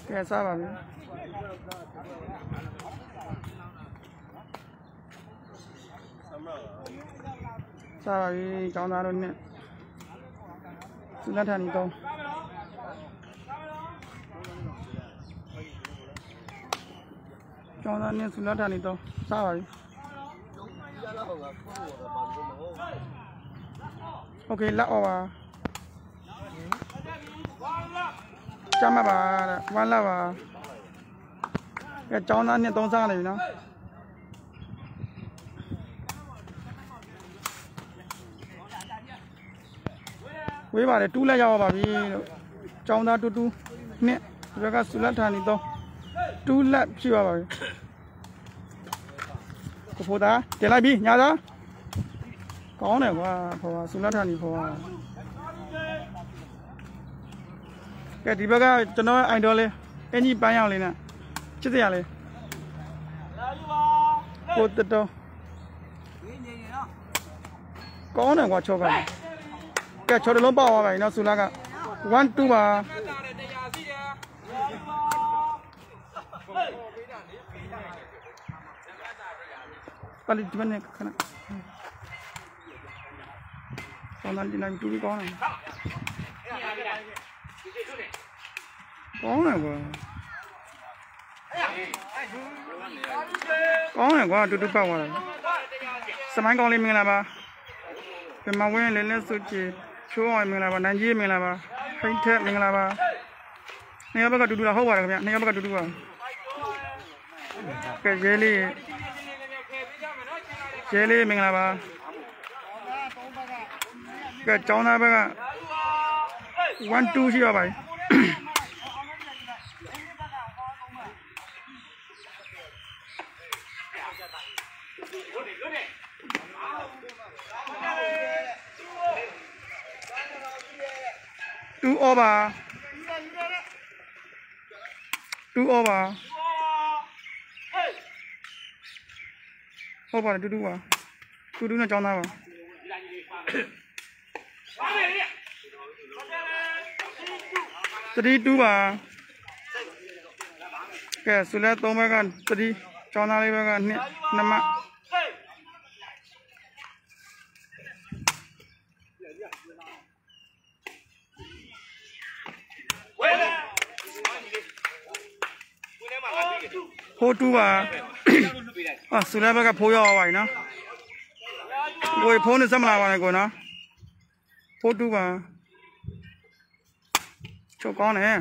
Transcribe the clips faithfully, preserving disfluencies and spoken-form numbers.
Kẻ sao bà biết? Sao bà biết cháu ra luôn nè? Chúng ta thằng to. Cháu ra nè, chúng ta thằng to. Sao bà biết? Ok, lắc bà. Chăm bà, quan là bà. Cái cháu nó nhận tông sang này nó. Quý bà để tu lại cho bà vì cháu nó tu tu nè, rồi các sự lát thằng to. Tu lại chi bà bà. Cô phụ ta, tiền lại bi, nhà đó. Có này qua, phụ sự lát thằng phụ. Cái gì bác cho nó anh đó lên, cái gì bán nhau lên nè, chết tiệt lên, cô tự đâu, có này qua cho cái, cái cho nó lớn bao vậy nó xuống là cái, one two mà, paling cuma ni kan, còn anh chỉ làm chú có này. Có này quá, có này quá, tụi tụi bao quá. Sao mấy con lên mình là ba, cái màu quen lên lên số chỉ, số mình là ba, năm gì mình là ba, hay thép mình là ba. Này bây giờ tụi tụi là hậu quả rồi, này bây giờ tụi tụi à, cái jelly, jelly mình là ba, cái cháu này bây giờ one two gì vậy? Two over, two over, over two two à, two two nó cho nào à? Three two à, cái số lượng to mấy con, three cho nào đi mấy con nè, năm à. Four two à, à số lượng mấy cái phôi ao vậy nó, rồi phôi nó xăm lại vậy coi nó, four two à, cho con này,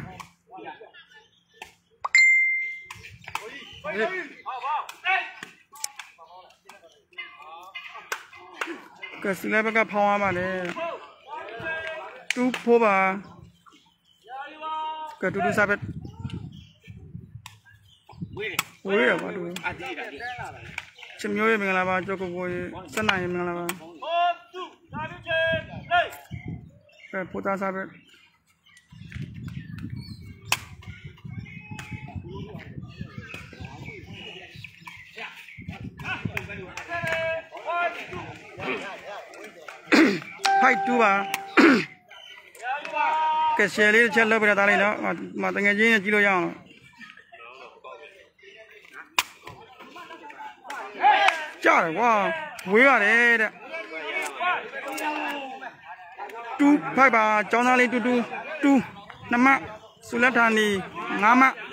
cái số lượng mấy cái phôi mà này, two four à, cái two two sao biết? Ui à bà đuôi, chim nhồi mình là bà cho cô coi sân này mình là bà, cái phụ ta sao biết? Hai two bà, cái xe này chạy lâu bây giờ ta lấy nó mà mà từng ngày gì chỉ lo giang rồi. Trời quá, vui à đấy. Tu phải bà cháu nào lên tu tu tu năm ạ, số lượng thằng đi năm ạ.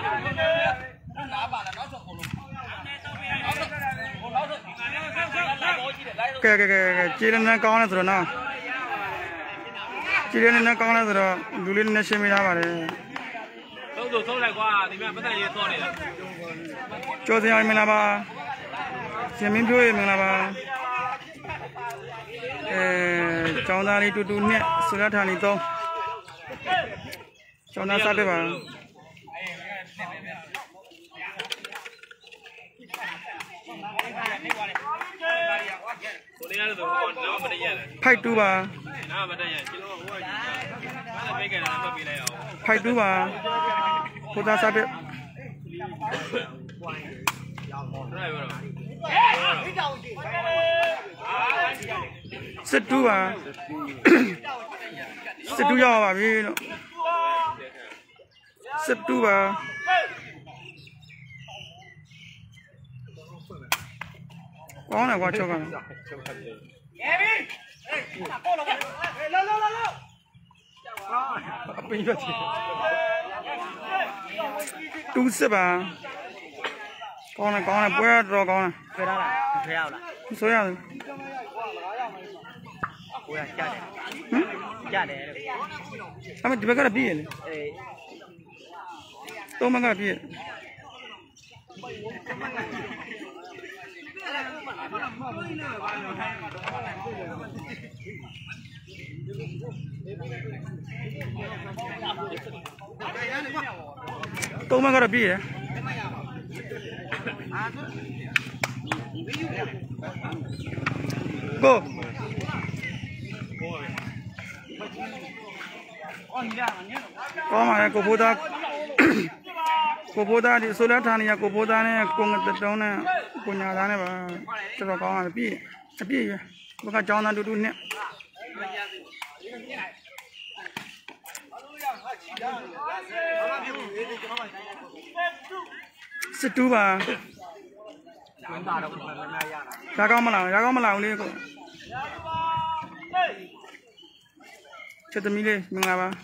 Cái cái cái chỉ lên nó con rồi nó, chỉ lên nó con rồi, đủ lên nó xem mình ra vậy. Cho thì ai mình là bà. Xem mình vui mình là bà, cháu nào đi tu tu nè, số lượng thằng đi to, cháu nào sao đấy bà, phải tu bà, phải tu bà, cô ta sao đấy? Set two à, set two giàu à vì 十度吧。光了，我瞧看。都是吧？光了，光了，不要多光了。 退了啦，退了啦。 你说呀？ 不要下来。 嗯？ 下来。 他们这边干了毕业了。 哎。 都没干了毕业。都没干了毕业。不。刚嘛，国普大，国普大的塑料厂里，国普大呢，工个得着呢，工厂单的吧，这个刚嘛毕业，毕业，我看江南都都呢。十度吧。牙膏没拿，牙膏没拿那个。这怎么的？明白吧？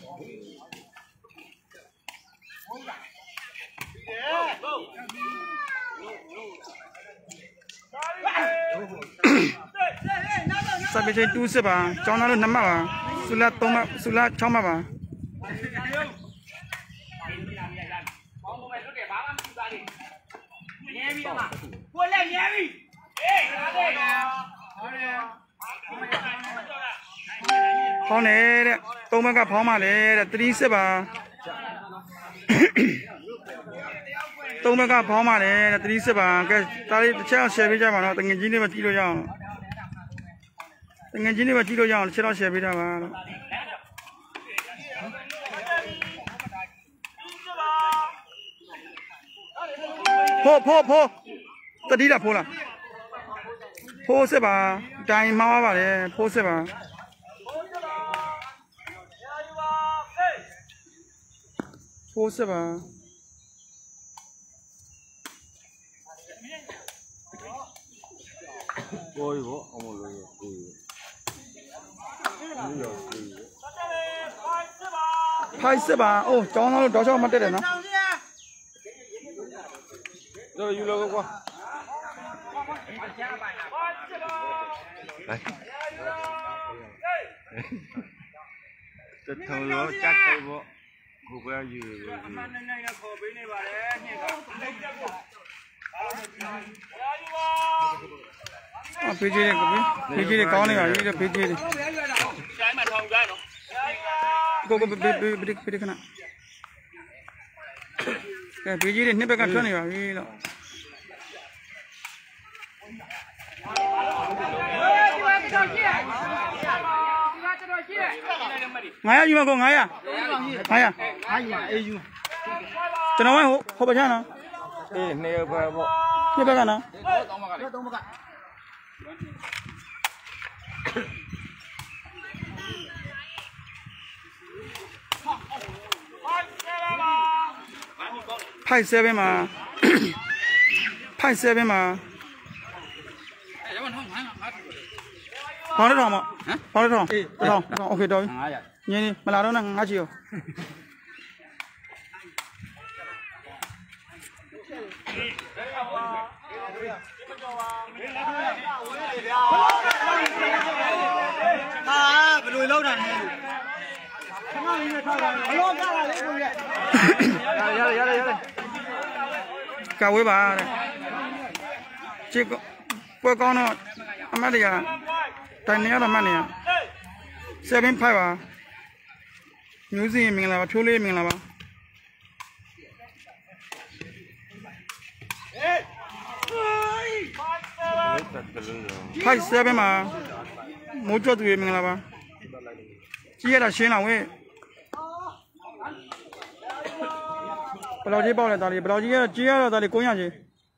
这边是都市吧？江南路南嘛吧？苏拉东嘛？苏拉昌嘛吧？过来年味，跑来的，东门个跑马来的，这里是吧？东门个跑马来的，这里是吧？个大里这样设备家嘛，等眼睛里边记录样，等眼睛里边记录样，其他设备家嘛。破破破，这里了破了，破是吧？单一妈妈吧的，破是吧？破是吧？ 我一个，我们这个，一个，一个。 拍是吧？哦，早上早上没得人呢。 这有那个过。来。这头肉加对不？我不要有。啊，飞机的，飞机的高那个，一个飞机的。go go be be be be kana cái vị trí này nếp cái chỗ này vào đi rồi ngay à, nhưng mà có ngay à, ngay à, cho nó mấy hộp bao nhiêu nào? Eh, nếp cái bộ. Nếp cái nào?派这边嘛，派这边嘛。放得上吗？放得上，得上，得上 ，OK 到。你呢？没拿到那拿去哟。 啊，不对，老张。 cả quý bà này chỉ có qua con nó mà đi à tay nhớ là mà nè xe bên phải bà nhiều gì mình là chú lên mình là bà phải xe bên mà một chỗ tụi mình là bà chỉ là xe nào vậy bao nhiêu bao này ta đi bao nhiêu chỉ là ta đi cố nhà gì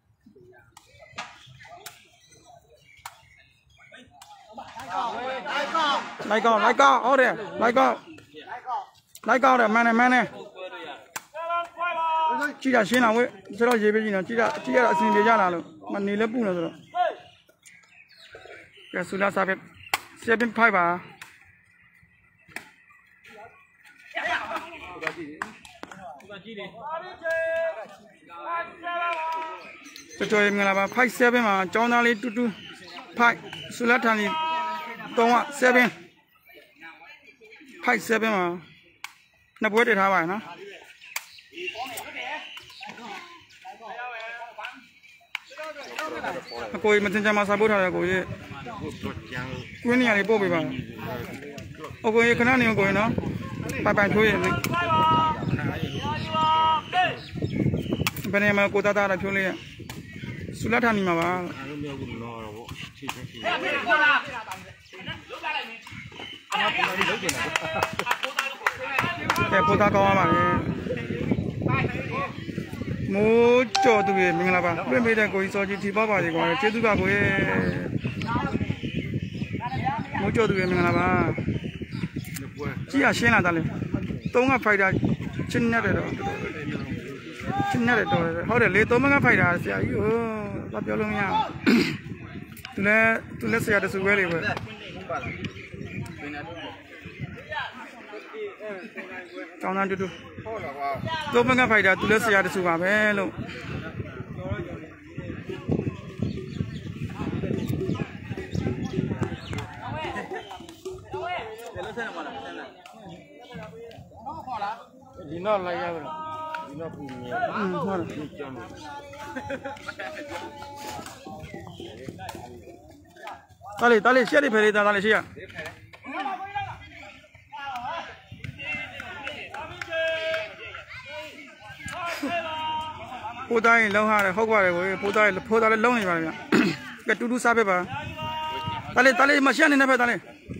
lại cao lại cao ở đây lại cao lại cao đây mày này mày này ကြည့်ရရှင်းလာဝဲဆိုတော့ရေးပေးကြည့်နော်ကြည့်ရကြည့်ရအဆင်ပြေကြလားလို့မနေလဲပူနေဆိုတော့ကဲဆူလာစားပဲ seven five ပါကျော်ကျော်မင်္ဂလာပါfive sevenမှာကျောင်းသားလေးတူတူfiveဆူလာထန်ကြီးသုံးကseven five sevenမှာနှစ်ပွဲတည်ထားပါရနော်အကိုကြီးမတင်ကြမှာစားဖို့ထားတယ်ကိုကြီးကွင်းနေရာလေးပို့ပေးပါအကိုကြီးခဏနေကိုကြီးနော်ပိုင်ပိုင်ထိုးရင်ဘယ်နေမှာကိုသားသားဖြိုးလေးဆူလာထန်ကြီးမှာပါကဲပိုသားကောင်းပါပါလေမိုးကြော်သူရေမင်္ဂလာပါပြည့်မိတဲ့ကိုကြီးစောကြီးထီပေါပါစီကွာကျေးဇူးပါကိုရေမိုးကြော်သူရေမင်္ဂလာပါကြည့်ရရှင်းလာတာလေသုံးကဖိုက်တာချင်းနဲ့တယ်တော့ချင်းနဲ့တယ်တော့ဟုတ်တယ်လေသုံးကဖိုက်တာဆရာကြီးဟိုတော့ပြောလို့မရသူလည်းသူလည်းဆရာတဆူပဲလေပဲတောင်းတန်းတူတူသုံးကဖိုက်တာသူလည်းဆရာတဆူပါပဲလို့ဒီတော့လိုက်ရပါလားဒီတော့ပြင်ရอืมဟုတ်တယ်ကျောင်းတာလေတာလေရှက်နေဖယ်လေးတာလေရှက်ရပိုးတိုင်းလုံးဟာတယ်ဟုတ်ပါတယ်ကိုပိုးတိုင်းဖိုးသားလည်းလုံးနေပါလေဗျကဲတူတူစားပဲပါတာလေတာလေမရှက်နေနေဖယ်တာလေ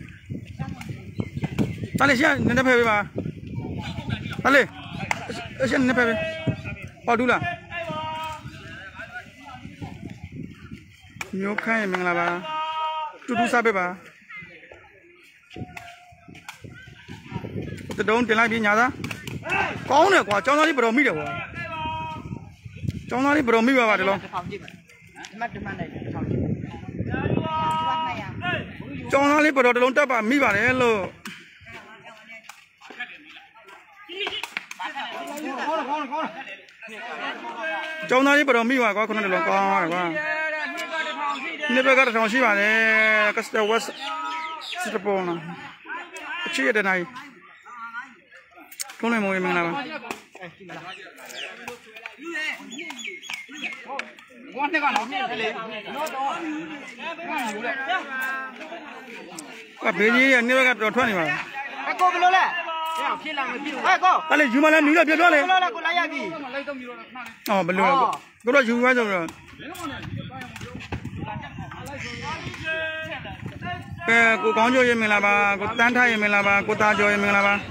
တာလေရှက်နေနေဖယ်ပဲပါတာလေရှက်နေနေဖယ်ပဲဟောဒူလားမျိုးခိုင်းမင်္ဂလာပါတူတူစားပဲပါတုံးတင်လိုက်ပြီးညာသားကောင်းတယ်ကွာကျောင်းသားလေးဘယ်တော်မိတယ်ကွာကျောင်းသားလေးဘယ်တော်မိပါပါတလုံးကျောင်းသားလေးဘယ်တော်တလုံးတက်ပါမိပါတယ်လို့ကျောင်းသားလေးဘယ်တော်မိပါကွာခုနကလုံးကောင်းပါကွာနေဘက်ကတော့ထောင်ရှိပါလေကစတဝက်စတပေါ်နာအချီရတဲ့နိုင်ထုံးနေမဝင်မင်္ဂလာပါဘောနဲ့ကတော့မြင်တယ်လေတော့တော့ကဘေးကြီးရနေဘက်ကတော့ထွက်နေပါအကိုဘယ်လိုလဲဖြစ်လာမဖြစ်ဘူးဟဲ့ကိုအဲ့လေယူမလားမြူတော့ပြပြောလေကိုလာကိုလာရပြီလိုက်တော့မြူတော့ဟောဘယ်လိုလဲကိုတော့ယူသွားကြတော့ကဲကိုကောင်းကျော်ရေမင်္ဂလာပါကိုတန်းထားရေမင်္ဂလာပါကိုသားကျော်ရေမင်္ဂလာပါ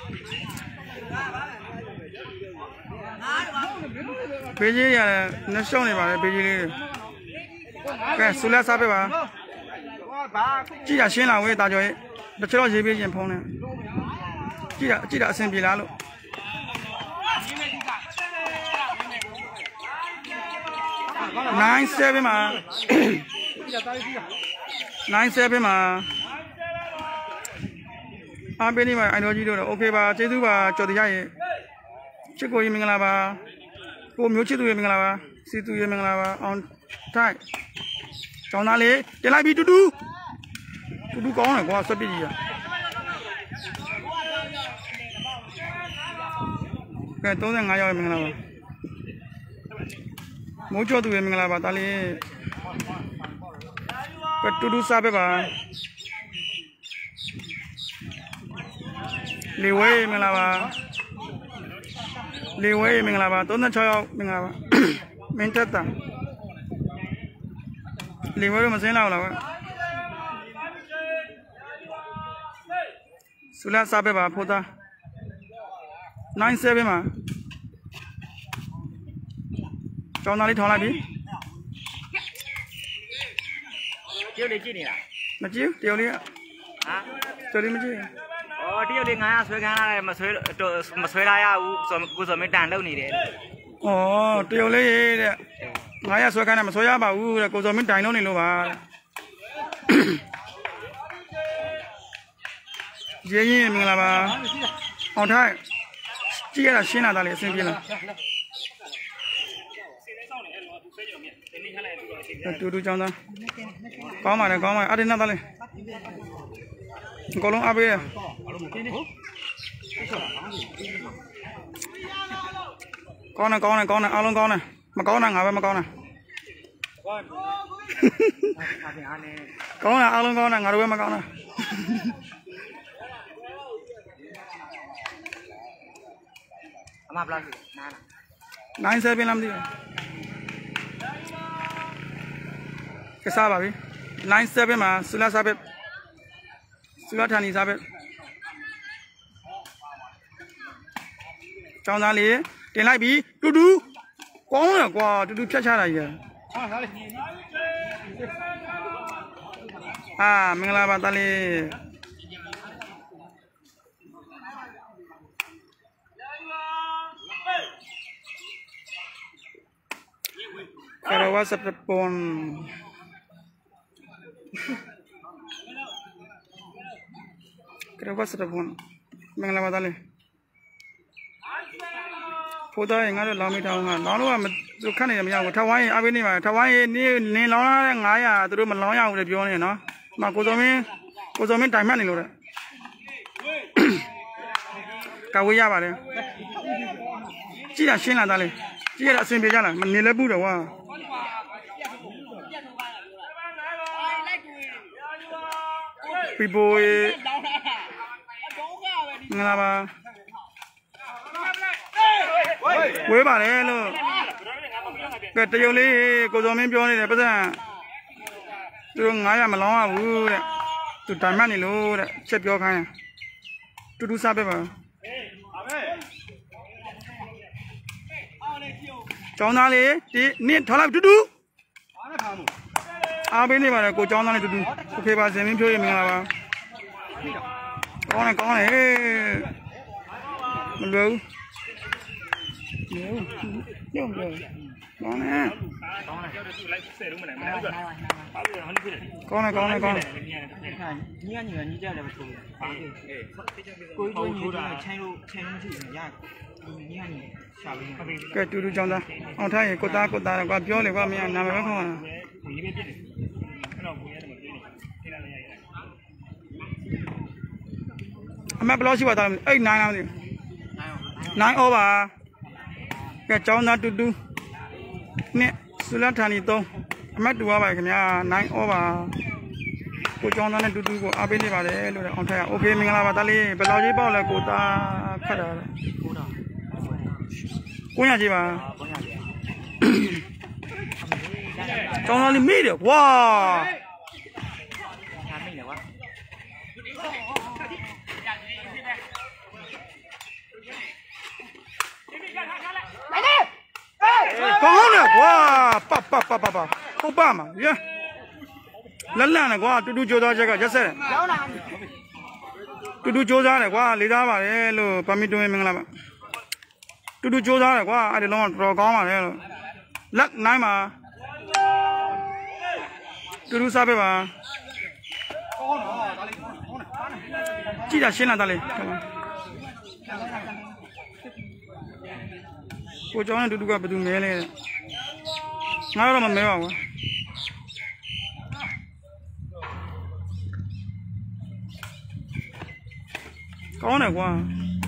ဘေးကြီးရနှရှောင်းနေပါလေဘေးကြီးလေးကဲဆူလက်စားပေးပါကြည့်ရရှင်းလာဝေးသားကျော်ရေတစ်ချက်တော့ရေးပေးရင်ဖုံးနေကြည့်ရကြည့်ရအဆင်ပြေလားလို့nine sevenမှာnine sevenမှာအားပေးနေပါအိုင်တော်ကြီးတို့တော့โอเคပါကျေးဇူးပါကြော်တရားရေချစ်ကိုရေမင်္ဂလာပါကိုမျိုးချစ်သူရေမင်္ဂလာပါစီသူရေမင်္ဂလာပါအောင်ထိုက်ကျောင်းသားလေးတင်လိုက်ပြီတူတူတူတူကောင်းတယ်ကွာဆွတ်ပြည့်ကြီးရကဲthirty-fiveရောက်ရေမင်္ဂလာပါမိုးကျော်သူရေမင်္ဂလာပါတာလေးကတူတူစားပဲပါလေဝဲမင်္ဂလာပါလေဝဲမင်္ဂလာပါthirty-sixရောက်မင်္ဂလာပါမင်းတက်တာလေဝဲတော့မစင်းလောက်လားဆူလာစားပဲပါဖိုးသားnine sevenမှာကျောင်းသားလေးထောင်းလိုက်ပြီကျုပ်လေးကြည့်နေလားမကြည့်တယောက်လေးဟာကျုပ်လေးမကြည့်ဩ哦，这有的俺谁看来没谁都没谁来呀？我怎么我怎么单漏你的？ 哦，这有嘞的，俺也说看他们说呀吧，我的工作没单漏你了吧？爷爷明了吧？好太，接了新了大嘞，身边了。嘟嘟讲的，搞嘛的搞嘛，阿弟那大嘞，搞龙阿伯。高呢高呢高呢，阿龍高呢，咪高呢，牙位咪高呢。高呢阿龍高呢，牙位咪高呢。 阿媽不拉住， 哪一些邊諗啲？cái sao bảo đi nine seven mà sula sabe sula thani sabe trong ra lý tiền lại bí đu đu có rồi qua đu đu chết cha này kìa à mình là bạn ta đi kalau WhatsApp telepon Kenapa sudah pun mengelak tali? Foto yang ada lama tahu kan, lalu am tu kan yang yang Taiwan apa ni mah Taiwan ni ni lawan yang ayah tu man lawan yang udah biar ni, no? Mak kau zaman kau zaman time ni lor. Kau ya apa ni? Cina Cina tali, Cina sen beja lah, man ni lebu dah wah. People nghe ba quế bà đấy luôn cái tiêu lý cô dâu mình biểu này bây giờ tôi ngái mà lo à vui đấy tôi trái mắt này luôn đấy chết biểu khai tôi đu sao bây giờ cháu nào đi đi niên tháo lại tôi đu à bên này mà cô cháu nào này tôi đu ok bà xem mình biểu mình là ba con này con này mình lưu lưu lưu con này con này con này con cái chú chú trong đó ông thấy cô ta cô ta qua biểu này qua miệng nằm ở không à mẹ bao nhiêu bao nhiêu ấy nine nào đi nine over cái cháu nó đu đu nè sula thani to mẹ đu vào cái nhà nine over cô cháu nó đu đu cô à bên đi vào đấy rồi ông thấy ok mình làm vào đây bao nhiêu bao là cô ta khát rồi cô nhà gì mà cháu nó đi mít được wow con này quá pa pa pa pa pa không pa mà nhá lần lần này quá tôi đu chỗ đó chắc là chết tôi đu chỗ đó này quá lấy ra mà đấy lo pa mi tôi mình làm tôi đu chỗ đó này quá ai để lo rồi có mà đấy lắc nãy mà tôi đu sao bây mà chỉ là xin là ta lấy cô cháu này đu đu gặp đu mẹ này nói là mà mẹ bảo có này quá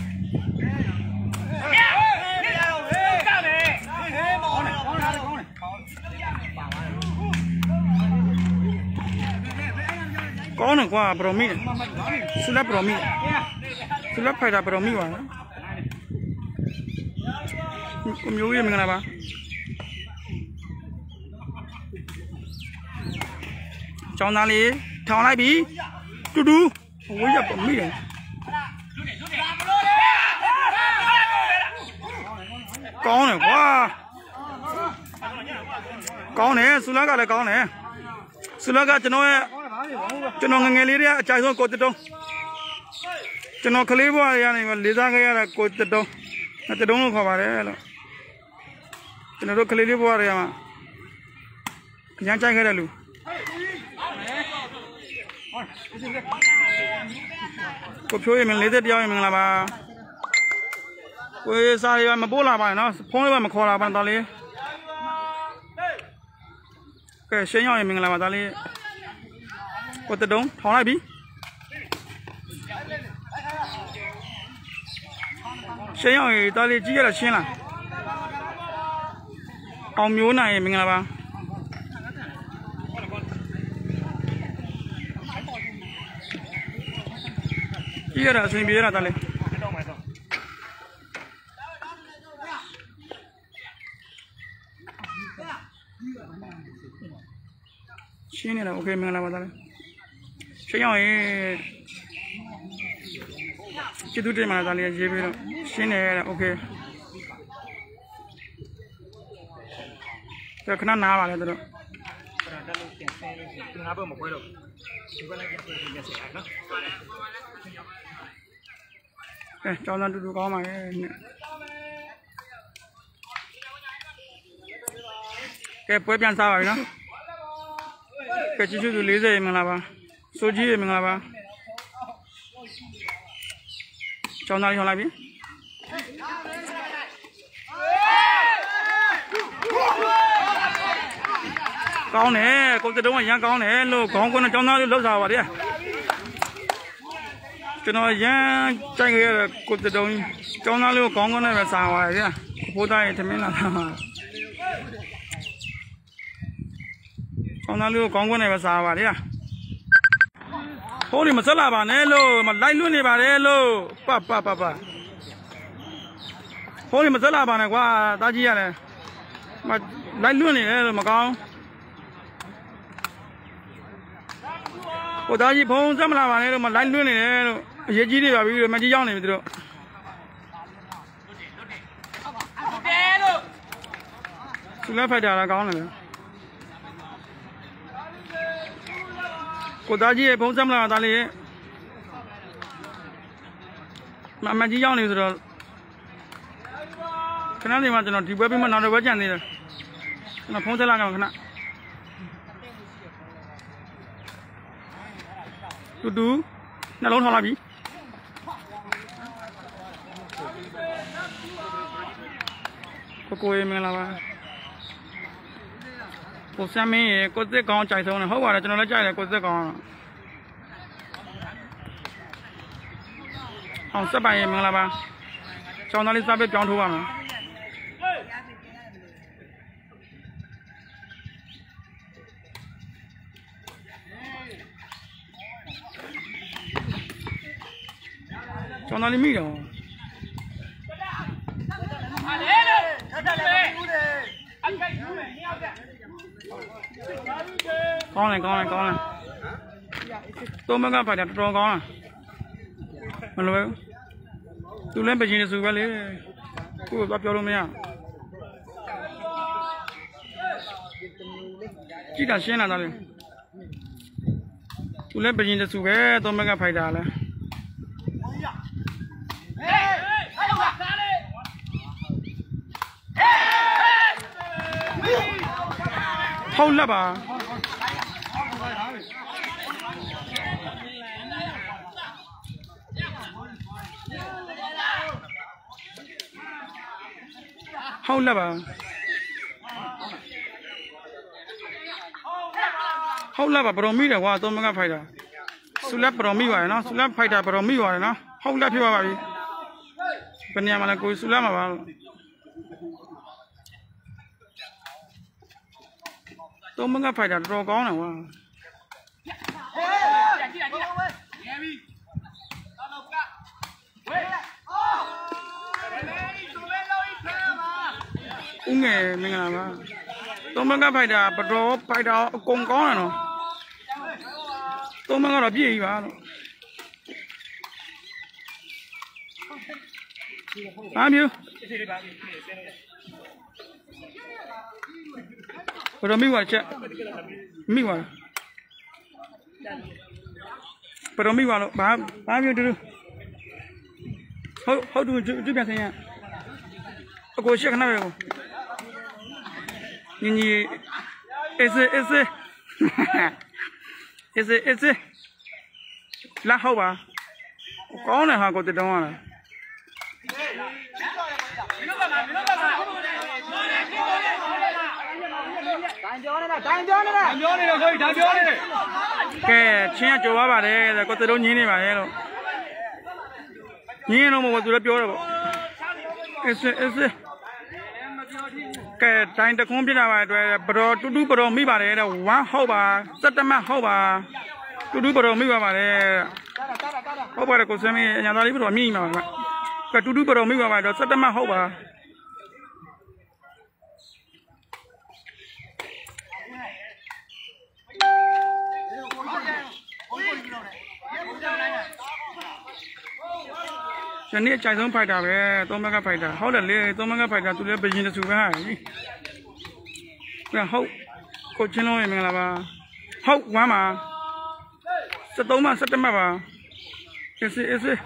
có này quá promi sudah promi sudah phải là promi quá cũng nhú mình là ba cháu nào đi tháo lại bí đu đu ôi giờ bấm mi con này quá con này sula cái này con này sula cái cho nó cho nó nghe nghe đi chạy xuống cột cho ကျွန်တော်ကလေးဘွားတွေကနေလေးစားခဲ့ရတာကိုတတုံးတတုံးလို့ခေါ်ပါတယ်လို့ကျွန်တော်တို့ကလေးလေးဘွားတွေကမှရမ်းကြိုက်ခဲ့တဲ့လူကိုဖြိုးရမင်းလေးသက်တရားရမင်္ဂလာပါကိုစားရမပို့လာပါနဲ့နော်ဖုန်းလေးပဲမခေါ်လာပါနဲ့တော်လေးကဲရှင်းရောက်ရမင်္ဂလာပါတော်လေးကိုတတုံးထောင်းလိုက်ပြီရှင်းရောက်ရတော်လေးကြီးရတာရှင်းလားအောင်မျိုးနိုင်ရမင်္ဂလာပါကြီးရတာအဆင်ပြေရတာတော်လေးရှင်းနေတာโอเคမင်္ဂလာပါတော်လေးရှင်းရောက်ရင်ကျေးဇူးတင်ပါတယ်တော်လေးရေးပြီးတော့ရှင်းနေရတာโอเคဒါခဏနားပါလေတို့ငါဘက်မခွဲတော့ဒီဘက်လည်းပြန်ပြန်ဆက်ရနော်အဲကျောင်းသားတူတူကောင်းပါရဲ့ကဲပွဲပြန်စားပါပြီနော်ကဲချီချူသူ၄၀မင်္ဂလာပါစိုးကြီးမင်္ဂလာပါကျောင်းသားလေးထောင်းလိုက်ပြီကောင်းတယ်ကိုတတုံးကရမ်းကောင်းတယ်လို့ခေါင်းကွန်းနဲ့ကျောင်းသားလေးလှုပ်စားပါလေကျွန်တော်ရမ်းကြိုက်ခဲ့ရတဲ့ကိုတတုံးကျောင်းသားလေးကိုခေါင်းကွန်းနဲ့ပဲစားပါဗျာဘိုးသားရဲ့သမင်းလာတာကျောင်းသားလေးကိုခေါင်းကွန်းနဲ့ပဲစားပါလေဟိုးဒီမဆက်လာပါနဲ့လို့မလိုက်လွတ်နေပါတယ်လို့ပပပပဟိုးဒီမဆက်လာပါနဲ့ကွာတားကြီးရတယ်မလိုက်လွတ်နေတယ်လို့မကောင်းဟိုသားကြီးဖုံးဆက်မလာပါနဲ့လို့မလိုက်လွတ်နေတယ်လို့အရေးကြီးတွေပါပြီလို့မကြီးရောက်နေပြီတို့သူလည်းဖိုက်တာလားကောင်းတယ်လေကိုသားကြီးရဲ့ဖုံးဆက်မလာတာလေးမမကြီးရောက်နေဆိုတော့ခဏနေမှကျွန်တော်ဒီဘက်ပြီးမှနောက်တစ်ဘက်ကြံသေးတယ်ကျွန်တော်ဖုံးဆက်လာကြမှာခဏတူတူနှလုံးထောင်းလာပြီကိုကိုရေမင်္ဂလာပါကိုစမ်းမင်းရေကိုစစ်ကောင်းကြိုက်ဆုံးတယ်ဟုတ်ပါတယ်ကျွန်တော်လည်းကြိုက်တယ်ကိုစစ်ကောင်းအောင်စက်ပိုင်ရေမင်္ဂလာပါကျောင်းသားလေးစားပဲပြောင်းထိုးပါမယ်ကျောင်းသားလေးမိတော့ကောင်းတယ်ကောင်းတယ်ကောင်းတယ်သုံးဘက်ကဖိုက်တာတော်တော်ကောင်းလားမလွယ်ဘူးသူလည်းပချင်းစုပဲလေကိုယ်တော့ပြောလို့မရကြည့်တာရှင်းလာတာလေသူလည်းပချင်းစုပဲသုံးဘက်ကဖိုက်တာလဲဟုတ်လားပါဟုတ်လားပါဟုတ်လားပါပရောမီတယ်ကွာသုံးမကဖိုက်တာဆူလက်ပရောမီပါရနော်ဆူလက်ဖိုက်တာပရောမီပါရနော်ဟုတ်လားဖြစ်ပါပါပြီဘယ်နေရာမှာလဲကိုဆူလက်မှာပါသုံးမကဖိုက်တာတော်တော်ကောင်းတယ်ကွာဦးငယ်မင်္ဂလာပါသုံးဘက်ကဖိုက်တာပတော်ဖိုက်တာအကုန်ကောင်းတယ်နော်သုံးဘက်ကတော့ပြည့်ပြီပါတော့အားမျိုးဘယ်တော့မိသွားချက်မိသွားဘယ်တော့မိသွားလို့ဘာဘာမျိုးတူတူ好好多这这边谁呀？我过去看那个，你你，一次一次，哈哈，一次一次，拉好吧？我讲了哈，我得等完了。单标的了，单标的了，单标的了可以，单标的。给，现在九八八的，我这都年的吧的了。年了么？我做了标了不？一次一次。给，单的空别的吧，对，不着嘟嘟不着没吧的，玩好吧，这他妈好吧，嘟嘟不着没吧吧的。好吧的，过什么？人家那里不着米嘛，给嘟嘟不着没吧吧的，这他妈好吧。现在加上排查呗，多么个排查，好了嘞，多么个排查，都来北京的出版。然后，过去了明了吧？好玩嘛？是多嘛？是怎么吧？也是也是。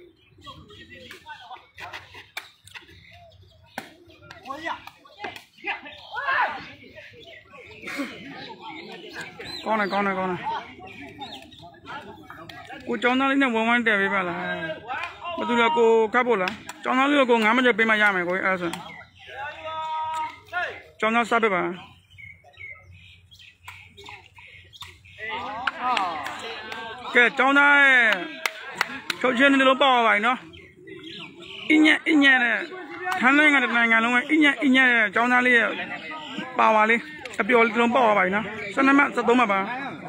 讲了讲了讲了，我找那里那玩玩点没办了。我都要过卡布了，找那里要过俺们这边嘛也没过二十，找那三百吧。给找那哎，抽签的都包完了，一年一年的，看那个的那个龙一年一年的找那里包完的，啊标里都包完了，现在嘛这多嘛吧？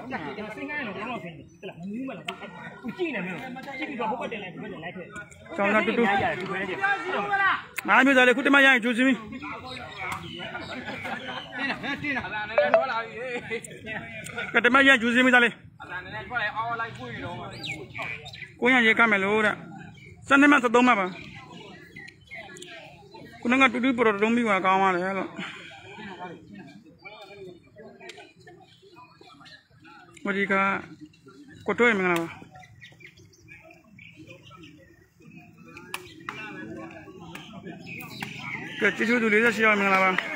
找那嘟嘟，哪边在嘞？快点嘛，养猪什么？快点嘛，养猪什么在嘞？过年也干没路的，现在嘛这多嘛吧？可能个嘟嘟不知道东西话搞完了了。我这个过多也没了吧？给接触度里的需要明了吧？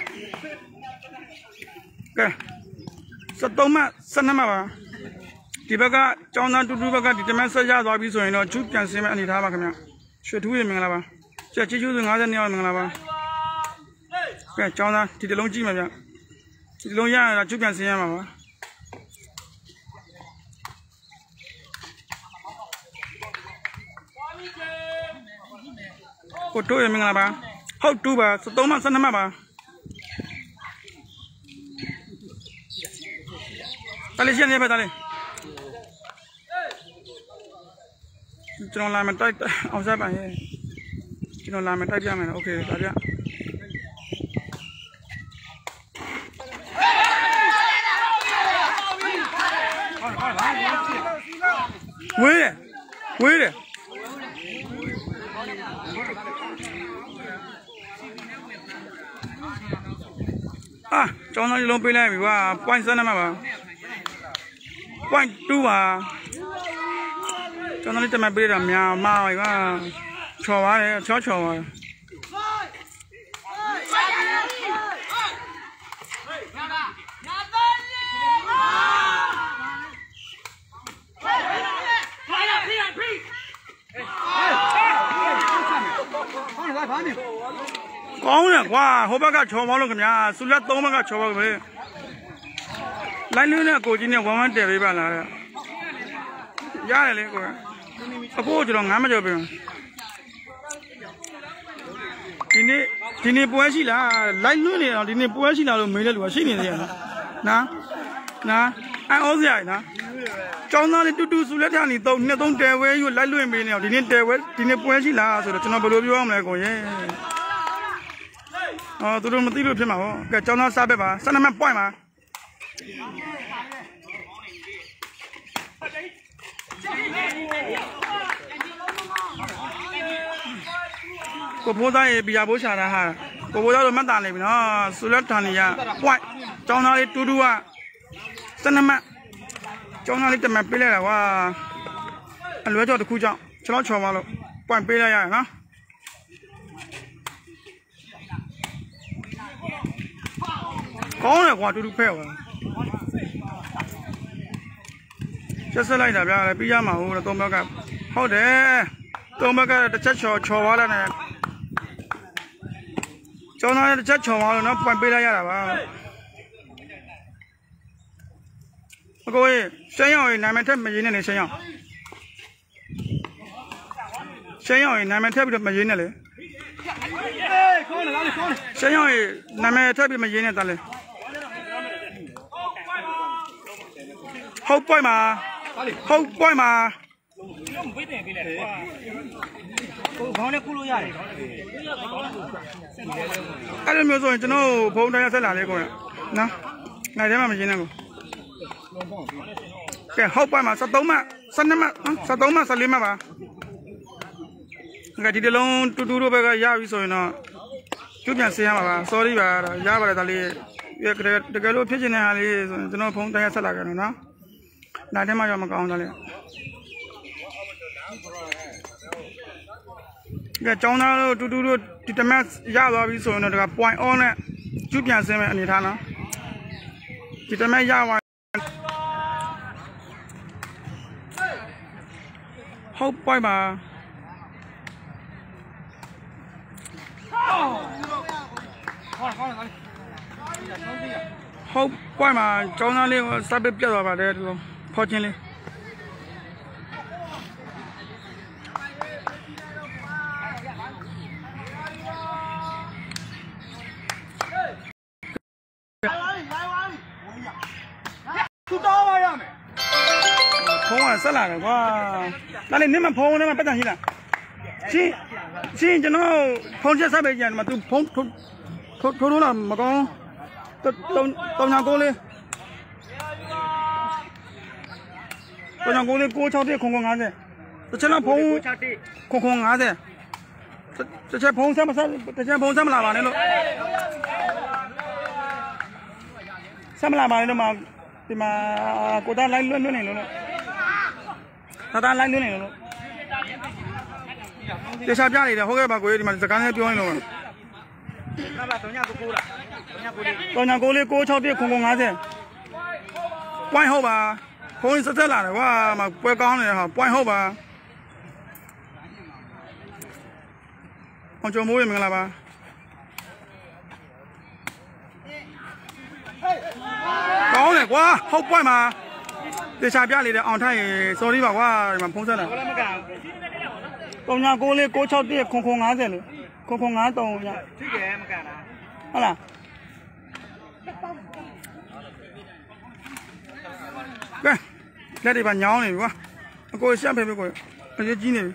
给，是多嘛？是那么吧？第八个，找那嘟嘟八个，第这边是家多比所以呢，就变什么你他吧？怎么样？学徒也明了吧？这接触度俺这你要明了吧？给，找那第这龙鸡嘛样？第这龙样就变什么吧？过多也明了吧？好多吧，是多嘛？是那么吧？大力现在吧，大力。这种拉面带带，我再办耶。这种拉面带边面的 ，OK， 大家。喂，喂。啊，找那里弄回来没吧？半山了嘛吧？半度吧？找那里怎么回来的？苗毛一个，炒完了，炒炒完。讲了，哇，好把个炒完了怎么样？塑料刀嘛个炒完没？来六呢，过几年玩玩这边吧来了，压来了个，啊过去了俺们这边。今天今天不欢喜了，来六呢，今天不欢喜了，都没了，多少年了？那那按二十来呢？找那里嘟嘟塑料条里头，那东单位有来六没了，今天单位今天不欢喜了，说的真的不罗比我们来过耶。哦，都是我们第六批嘛，哦，给找那三百吧，三百万半嘛。我婆家也比较不下的哈，我婆家都蛮大那边啊，塑料厂里呀，半，找那里嘟嘟啊，三百万，找那里怎么背来了哇？俺老家的苦讲，吃了吃完了，半背了呀啊。 ကောင်းတယ်ကွာတူတူဖဲ့ကွာချက်ဆက်လိုက်တာဗျာလေပြီးရမှာဟုတ်တယ်သုံးဘက်ကဟုတ်တယ်သုံးဘက်ကတစ်ချက်ချော်ချော်သွားတယ်နဲ့ကျောင်းသားတစ်ချက်ချော်သွားလို့နော်ပွင့်ပေးလိုက်ရတာပါအကိုကြီးရှင်းအောင်နာမည်ထက်မရင်းနဲ့လေရှင်းအောင်ရှင်းအောင်နာမည်ထက်ပြီးတော့မရင်းနဲ့လေရှင်းအောင်နာမည်ထက်ပြီးမရင်းနဲ့တလေဟုတ်ပွင့်မှာဟုတ်ပွင့်မှာခေါင်းနဲ့ကုလို့ရတယ်အဲ့လိုမျိုးဆိုရင်ကျွန်တော်ဘုံတိုင်းဆက်လာလေးကိုနော်နိုင်တယ်မှမရင်းနဲ့ကိုကဲဟုတ်ပွင့်မှာစက်သုံးမှစက်နှစ်မှစက်သုံးမှစက်လေးမှပါငါဒီတလုံးတူတူတို့ဘက်ကရပြီဆိုရင်တော့ကျွတ်ပြန်ဆေးရမှာပါ sorry ပါတော့ရပါတယ်ဒါလေးတကယ်လို့ဖြစ်ချင်တဲ့ဟာလေးဆိုရင်ကျွန်တော်ဖုန်းတိုင်းဆက်လာကြတော့နော်နိုင်တယ်မှရမကောင်းဒါလေးကဲကျောင်းသားတို့တူတူတို့ဒီတမက်ရသွားပြီဆိုရင်တော့ဒါက point on နဲ့ကျွတ်ပြန်ဆင်းမဲ့အနေထားနော်ဒီတမက်ရသွားဟုတ် point ပါဟုတ် point မှာကျောင်းသားလေးကိုစပစ်ပြတ်သွားပါတယ်ဒီလိုဖော်ချင်းလေးဖုန်းကဆက်လာတယ်ကွာဒါလေးနင်းမဖုန်းနဲ့မပတ်တန်ရှိလားရှင်းရှင်းကျွန်တော်ဖုန်းချက်ဆက်ပေးကြတယ်မသူဖုန်းထိုးထိုးထိုးလာမကောင်းတုံတုံညာကိုလေးတုံညာကိုလေးကို၆တိခုံခုံ၅၀တစ်ချက်တော့ဖုန်းခုံခုံ၅၀တစ်ချက်ဖုန်းဆက်မဆက်တစ်ချက်ဖုန်းဆက်မလာပါနဲ့လို့ဆက်မလာပါနဲ့တော့ဒီမှာကိုသားလိုက်လွတ်လွတ်နေလို့လို့သာသာလိုက်လွတ်နေလို့တေချာပြနေတယ်ဟုတ်ကဲ့ပါကိုကြီးဒီမှာစကားနဲ့ပြောနေလို့那把东家不够了，东家不的。 东家够的，够超的，空空伢子。关好吧，空实在来的话嘛，不要讲了哈，关好吧。我做冇嘢明啦吧？講嚟啩，好關嘛？你下邊嚟嘅安泰，sorry 吧，我咪碰上啦。東家夠的，夠超的，空空伢子嘞。空空眼洞呀， 這個沒幹啦， 好啦，喂，來這把鳥呢？我，我過去先陪陪過去，我就進呢。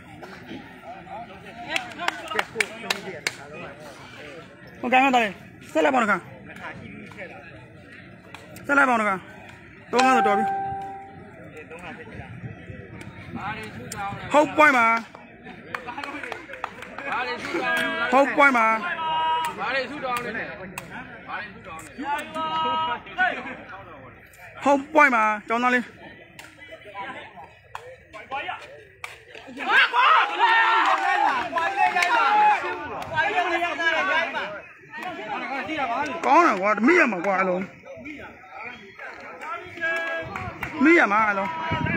我剛剛到嘞，再來幫你看，再來幫你看，東眼都多ပြီ，好乖嘛。ဟုတ်ပွိုင်းမှာဘာလေးထူတောင်းနေလဲဘာလေးထူတောင်းနေဟုတ်ပွိုင်းမှာကျောင်းသားလေးကောင်းတယ်ကွာမိရမှာကွာအလုံးမိရမှာအလုံး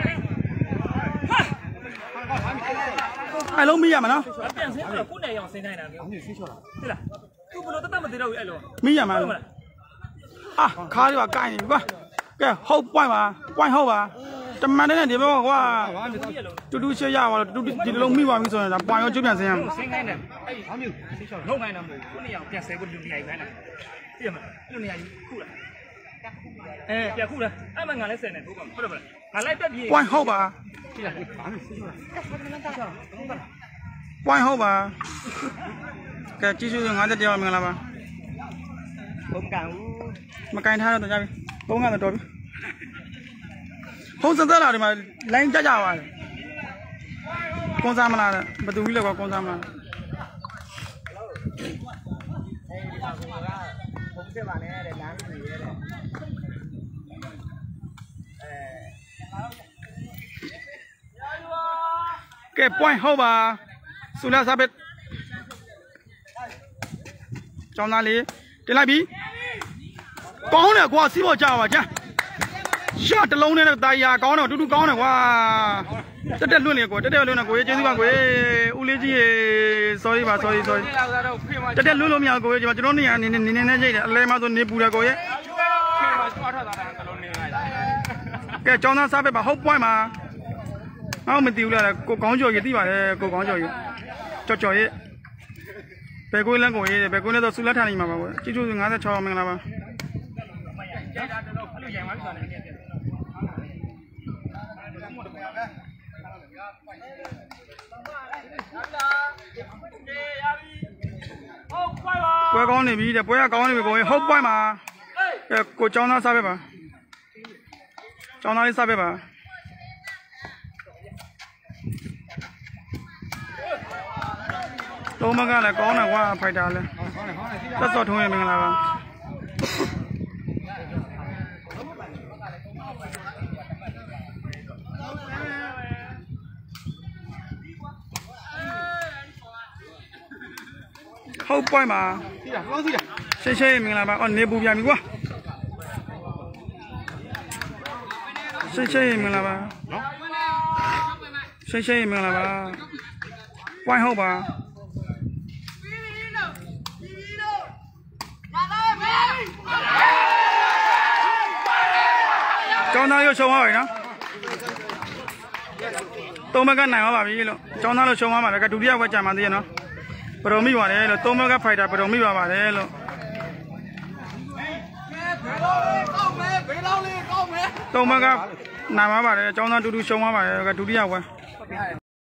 အဲ့လုံးမိရမှာနော်ပြန်ဆင်းတော့ကိုယ်နဲ့ရောင်ဆင်းနိုင်တာမျိုးဟုတ်ပြီဆင်းချောလားဟုတ်လားသူဘလို့တတ်တတ်မသိတော့ဘူးအဲ့လုံးမိရမှာအာခါးလေးပါကိုင်းနေကွာကဲဟုတ်ပွိုင်းပါပွိုင်းဟုတ်ပါတမန်တဲ့ဒီဘက်ကွာတူတူရှေ့ရပါတော့တူဒီလုံးမိပါပြီဆိုရင်ဒါပွိုင်းရောကျွတ်ပြန်ဆင်းရမှာဆင်းခိုင်းတယ်အဲ့ဘာမျိုးဆင်းချောလုံးခိုင်းတာမဟုတ်ကိုယ်နဲ့ရောင်ပြန်ဆဲဖို့လူနေရာကြီးခိုင်းတာသိရမလားလူနေရာကြီးခုလားအဲပြန်ခုလားအဲ့မှငါလည်းဆယ်နေထိုးပါဟုတ်တယ်မလားငါလိုက်တက်ပြေးပွိုင်းဟုတ်ပါသိလားဘာမျိုးဆင်းချောလားပွိုင်းဟုတ်ပါကဲကျေးဇူး၅၀တရားမင်္ဂလာပါဘုံကန်ဦးမကန်ထားတော့ကြပြီဘုံကတော့တော်ပြီဖုန်းစသက်လာဒီမှာလိုင်းကြကြပါတယ်ကွန်စားမလားဘယ်သူကြီးလဲကွာကွန်စားမလားဘုံစစ်ပါနဲ့တဲ့လမ်းကြီးရဲ့တဲ့ကဲပွိုင်းဟုတ်ပါဆူလာစာပက်ကျောင်းသားလေးတင်လိုက်ပြီကောင်းတယ်ကွာစီးပေါ်ကြပါကြာရှာတလုံးနဲ့တာယာကောင်းတော့တူတူကောင်းတယ်ကွာတက်တက်လွတ်နေကွာတက်တက်လွတ်နေကိုရေးကျေးဇူးပါကိုရေးဦးလေးကြီးရေ sorry ပါ sorry sorry တက်တက်လွတ်လို့မရကိုရေးကျွန်တော်နေရနေနေနေနေကြိတ်တယ်အလဲမှဆိုနေပူတယ်ကိုရေးကဲကျောင်းသားစားပဲပါဟုတ်ပွိုင်းမှာဟောမသိဘူးလားကိုကောင်းကျော်ရေးသိပါတယ်ကိုကောင်းကျော်ရေးကြော်ကြော်ရေးဘယ်ကိုလန်းကိုရေးဘယ်ကိုလဲတော့စူလက်ထားနေမှာပါကွာကျေးဇူး၅၆မင်္ဂလာပါပွဲကောင်းနေပြီတဲ့ပွဲကကောင်းနေပြီကိုဟုတ်ပွိုင်းမှာကဲကိုကျောင်းသားစားပဲပါကျောင်းသားလေးစားပဲပါလုံးမကလည်းကောင်းတယ်ကွာဖိုက်တာလဲသက်စော်ထုံးရမင်္ဂလာပါဟုတ်ပွိုင်းမှာစီးတာကောင်းစီးတာရှေ့ရှေ့မင်္ဂလာပါအော်နေပူပြန်ပြီကွာရှေ့ရှေ့မင်္ဂလာပါနော်ရှေ့ရှေ့မင်္ဂလာပါပွိုင်းဟုတ်ပါကျောင်းသားရုပ်ရှုံသွားပြီနော်သုံးဘက်ကနိုင်သွားပါပြီလို့ကျောင်းသားလို့ရှုံသွားပါပဲကဒုတိယဘက်ကြာမှသေးရနော်ပရုံမိပါတယ်လို့သုံးဘက်ကဖိုက်တာပရုံမိပါပါတယ်လို့သုံးဘက်ကနိုင်သွားပါတယ်ကျောင်းသားတူတူရှုံသွားပါတယ်ကဒုတိယဘက်